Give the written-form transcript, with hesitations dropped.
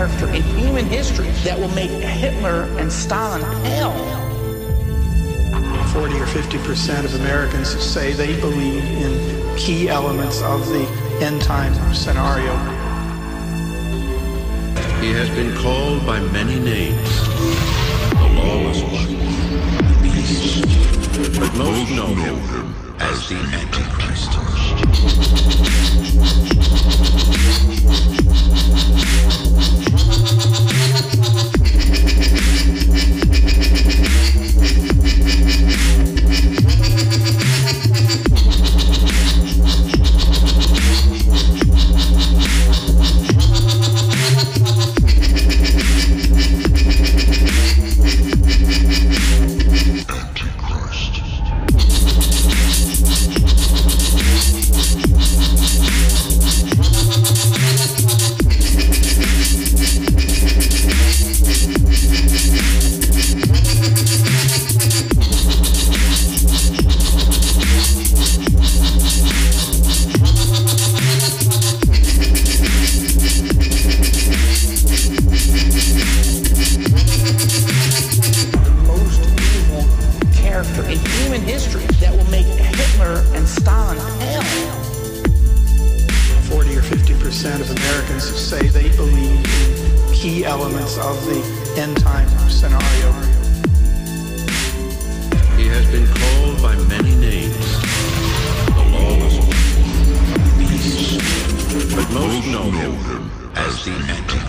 character in human history that will make Hitler and Stalin pale. 40 or 50% of Americans say they believe in key elements of the end time scenario. He has been called by many names. The lawless one, the beast, but most know him as the Antichrist. In human history that will make Hitler and Stalin pale. 40 or 50% of Americans say they believe in key elements of the end time scenario. He has been called by many names. The lawless one, the beast, but most know him as the Antichrist.